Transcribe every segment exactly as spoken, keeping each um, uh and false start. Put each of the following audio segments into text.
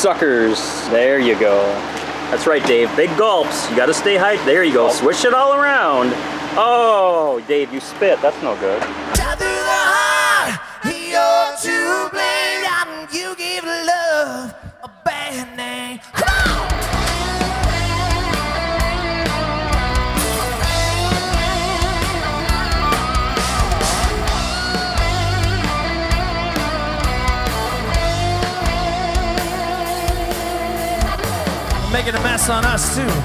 suckers. There you go. That's right, Dave. Big gulps. You gotta stay high. There you go. Swish it all around. Oh, Dave, you spit. That's no good. Down through the heart, you're to blame. You give love a bad name. Come on! Making a mess on us too.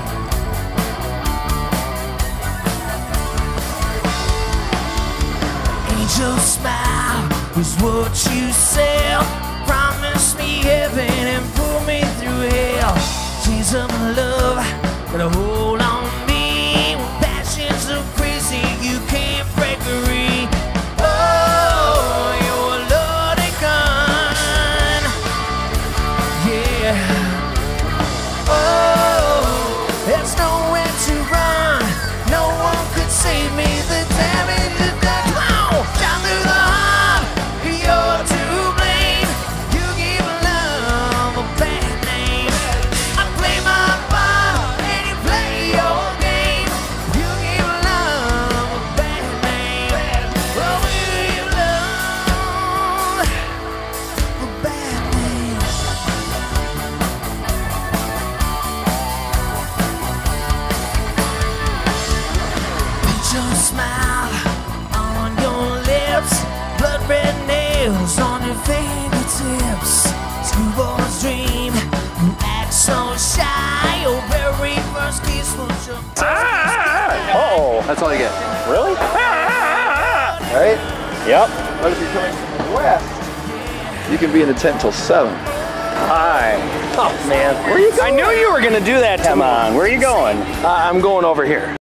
Angel smile is what you sell. Promise me heaven and pull me through hell. She's of my love, got a hold on me. When passion's so crazy, you can't break free. Oh, you're a loaded gun. Yeah. Oh, there's nowhere to run. No one could save me. The damage is done. Come on, down through the heart, you're to blame. You give love a bad name. I play my part and you play your game. You give love a bad name. Oh, you give love a bad name. Your smile on your lips, blood red nails on your fingertips. Schoolboy's dream, you act so shy. Your very first kiss was your Ah! Uh-oh. That's all you get. Really? Right? Yep. But if you're coming from the west, you can be in the tent till seven. Hi. Oh, man. Where are you going? I knew you were going to do that. Come on. Where are you going? Uh, I'm going over here.